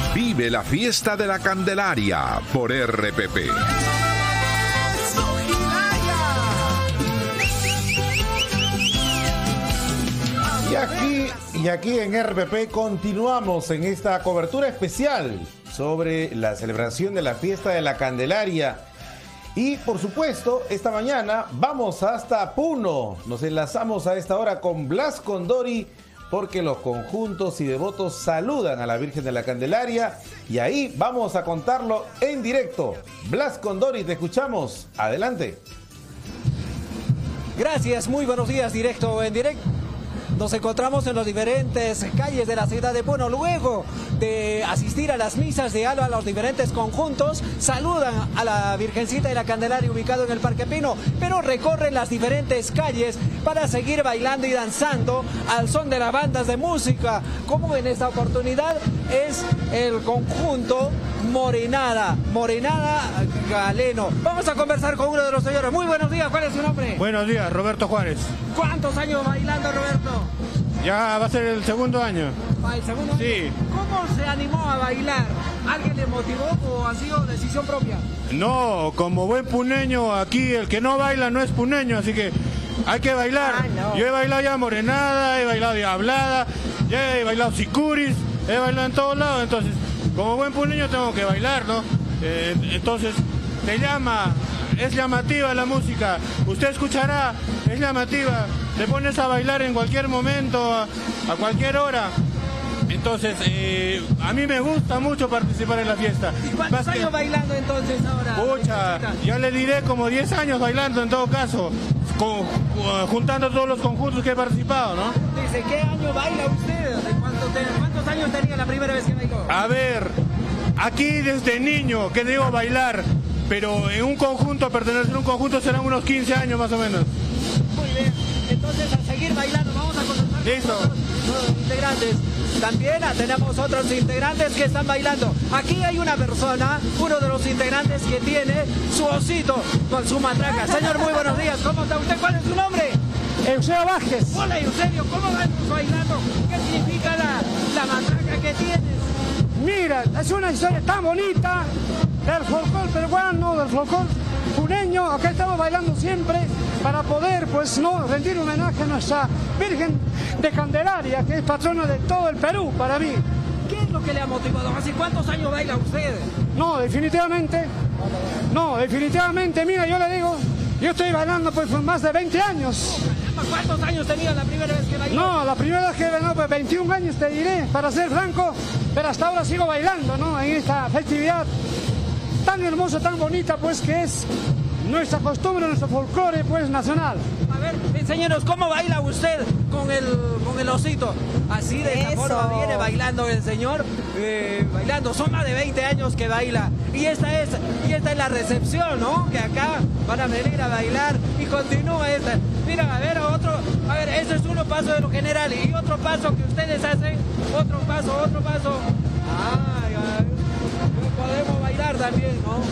Vive la fiesta de la Candelaria por RPP. Y aquí en RPP continuamos en esta cobertura especial sobre la celebración de la fiesta de la Candelaria. Y por supuesto, esta mañana vamos hasta Puno. Nos enlazamos a esta hora con Blas Condori, porque los conjuntos y devotos saludan a la Virgen de la Candelaria. Y ahí vamos a contarlo en directo. Blas Condori, te escuchamos. Adelante. Gracias, muy buenos días, directo en directo. Nos encontramos en las diferentes calles de la ciudad de Puno. Luego de asistir a las misas de alba, los diferentes conjuntos saludan a la Virgencita de la Candelaria ubicado en el Parque Pino, pero recorren las diferentes calles para seguir bailando y danzando al son de las bandas de música, como en esta oportunidad es el conjunto Morenada Galeno. Vamos a conversar con uno de los señores. Muy buenos días, ¿cuál es su nombre? Buenos días, Roberto Juárez. ¿Cuántos años bailando, Roberto? Ya va a ser el segundo año. ¿El segundo año? Sí. ¿Cómo se animó a bailar? ¿Alguien le motivó o ha sido decisión propia? No, como buen puneño, aquí el que no baila no es puneño, así que hay que bailar. No. Yo he bailado ya morenada, he bailado diablada, ya he bailado sicuris, he bailado en todos lados, entonces como buen puneño tengo que bailar, ¿no? Entonces te llama, es llamativa la música, usted escuchará, es llamativa, te pones a bailar en cualquier momento, a cualquier hora. Entonces, a mí me gusta mucho participar en la fiesta. ¿Y cuántos años bailando entonces ahora? Pucha, ya le diré como 10 años bailando en todo caso, juntando todos los conjuntos que he participado, ¿no? Dice, ¿qué año baila usted? ¿Cuántos años tenía la primera vez que bailó? A ver, aquí desde niño que debo bailar, pero en un conjunto, pertenecer a un conjunto serán unos 15 años más o menos. Muy bien, entonces a seguir bailando, vamos a conversar Listo. con los integrantes. También tenemos otros integrantes que están bailando. Aquí hay una persona, uno de los integrantes que tiene su osito con su matraca. Señor, muy buenos días, ¿cómo está usted? ¿Cuál es su nombre? Eusebio Vázquez. Hola, Eusebio, ¿cómo vamos bailando? ¿Qué significa la matraca que tienes? Mira, es una historia tan bonita del folclore peruano, del folclore puneño. Acá estamos bailando siempre para poder, pues, no rendir homenaje a nuestra Virgen de Candelaria, que es patrona de todo el Perú para mí. ¿Qué es lo que le ha motivado? ¿Hace cuántos años baila usted? No, definitivamente, mira, yo le digo, yo estoy bailando pues por más de 20 años. ¿Cuántos años tenía la primera vez que bailó? No, la primera vez que bailó, pues 21 años te diré, para ser franco, pero hasta ahora sigo bailando, ¿no? En esta festividad tan hermosa, tan bonita, pues, que es nuestra costumbre, nuestro folclore, pues, nacional. A ver, enséñenos, ¿cómo baila usted con el osito? Así de esa forma viene bailando el señor, bailando. Son más de 20 años que baila. Y esta es la recepción, ¿no? Que acá van a venir a bailar y continúa esta. Mira, a ver, este es uno paso de lo general y otro paso que ustedes hacen, otro paso. Ay, podemos bailar también, ¿no?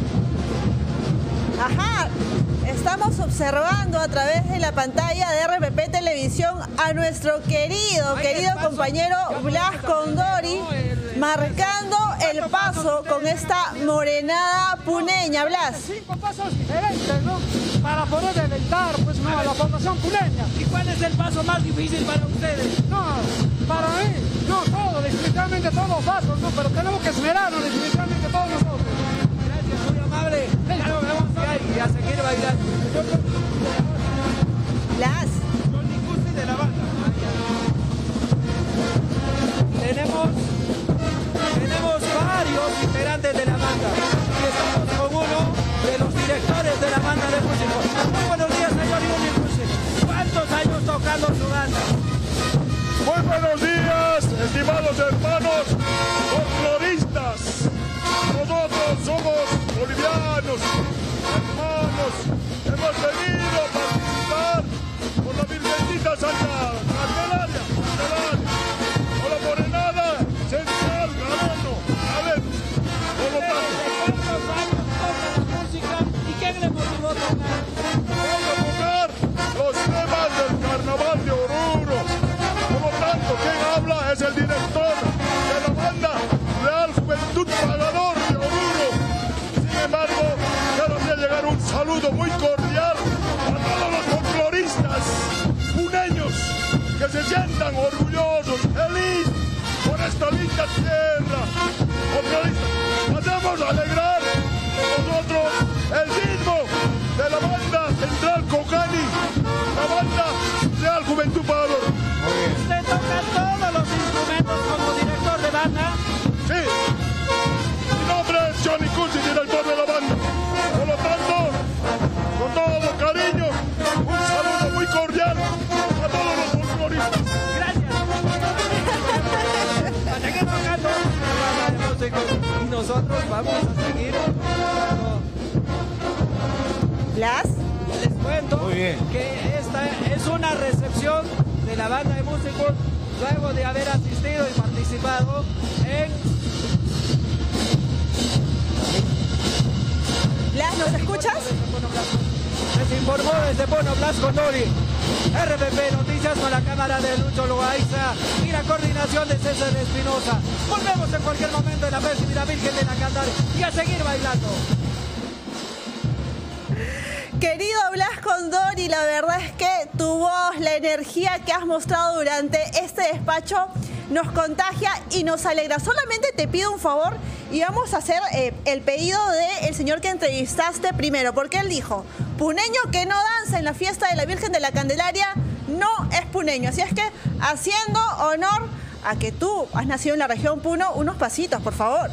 Ajá, estamos observando a través de la pantalla de RPP Televisión a nuestro querido compañero Blas Condori marcando el paso con esta morenada puneña. Blas. 5 pasos diferentes, ¿no? Para poder deleitar, pues, no, a la población puneña. ¿Y cuál es el paso más difícil para ustedes? No, para mí, no, definitivamente todos los pasos, ¿no? Pero tenemos que esmerarnos definitivamente todos nosotros. Gracias, muy amable. Ya nos vemos y a seguir bailando. Blas. Con Nicusi de la banda. Tenemos varios integrantes de la banda. Y estamos con uno de los directores de la banda de música. Muy buenos días, señor Nicusi. ¿Cuántos años tocando su banda? Muy buenos días, estimados hermanos folcloristas. Nosotros somos bolivianos, hermanos. Hemos venido a participar con la Virgencita Santa Candelaria, con la Morenada Central Galeno. A ver, por lo tanto. ¿Cuántos años toca la música y qué le motivó a tocar? Voy a tocar los temas del Carnaval de Oruro. Por lo tanto, quien habla es el director saludo muy cordial a todos los folcloristas puneños que se sientan orgullosos, felices por esta linda tierra. Folcloristas, hacemos alegrar nosotros el ritmo de la banda Central Cocani, la banda Real Juventud Pagador. ¿Usted toca todos los instrumentos como director de banda? Sí, mi nombre es Johnny Cusi, director de la banda. Por lo tanto, con todo cariño, un saludo muy cordial a todos los folcloristas. Gracias. A seguir tocando la banda de músicos. Y nosotros vamos a seguir. Blas. Les cuento Muy bien. que esta es una recepción de la banda de músicos luego de haber asistido y participado en... Blas, ¿nos escuchas? Les informó desde Puno Blas Condori. RPP Noticias con la cámara de Lucho Loaiza y la coordinación de César Espinosa. Volvemos en cualquier momento en la festividad Virgen de la Candelaria y a seguir bailando. Querido Blas Condori, la verdad es que tu voz, la energía que has mostrado durante este despacho nos contagia y nos alegra. Solamente te pido un favor y vamos a hacer el pedido del señor que entrevistaste primero, porque él dijo, puneño que no danza en la fiesta de la Virgen de la Candelaria no es puneño. Así es que, haciendo honor a que tú has nacido en la región Puno, unos pasitos, por favor.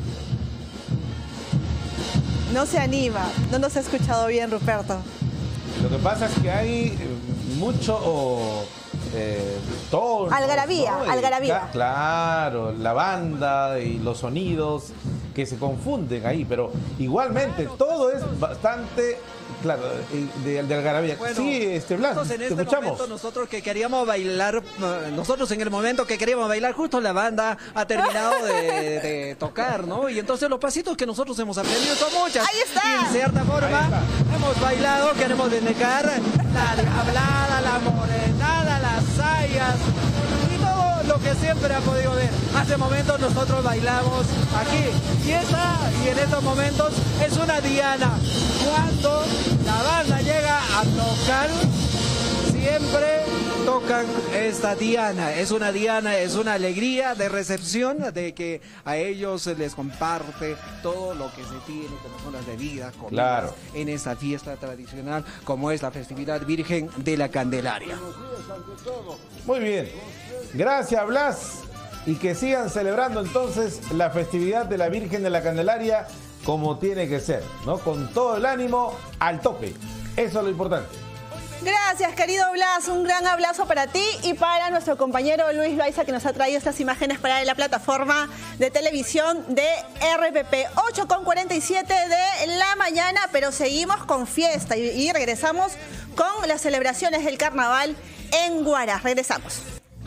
No se anima, no nos ha escuchado bien, Ruperto. Lo que pasa es que hay mucho tono, Algarabía, ¿no? algarabía. Claro, la banda y los sonidos que se confunden ahí, pero igualmente todo es bastante, claro, de algarabía. Bueno, sí, Blas, nosotros en te este escuchamos. momento, nosotros que queríamos bailar, nosotros en el momento que queríamos bailar, justo la banda ha terminado de tocar, ¿no? Y entonces los pasitos que nosotros hemos aprendido son muchas. Ahí está. Y en cierta forma hemos bailado, queremos dedicar la hablada, la morenada, las sayas y todo lo que siempre ha podido ver. Hace momentos nosotros bailamos aquí y en estos momentos es una diana. Cuando la banda llega a tocar, siempre tocan esta diana. Es una diana, es una alegría de recepción de que a ellos se les comparte todo lo que se tiene, como son las bebidas, comidas, Claro, en esta fiesta tradicional, como es la festividad Virgen de la Candelaria. Muy bien. Gracias, Blas. Y que sigan celebrando entonces la festividad de la Virgen de la Candelaria como tiene que ser, ¿no? Con todo el ánimo al tope. Eso es lo importante. Gracias, querido Blas. Un gran abrazo para ti y para nuestro compañero Luis Loaiza, que nos ha traído estas imágenes para la plataforma de televisión de RPP. 8:47 de la mañana, pero seguimos con fiesta y regresamos con las celebraciones del carnaval en Huaraz. Regresamos.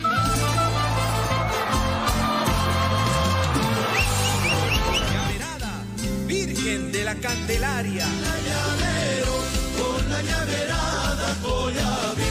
Virgen de la Candelaria. La llavero, con la llaverada voy a vivir.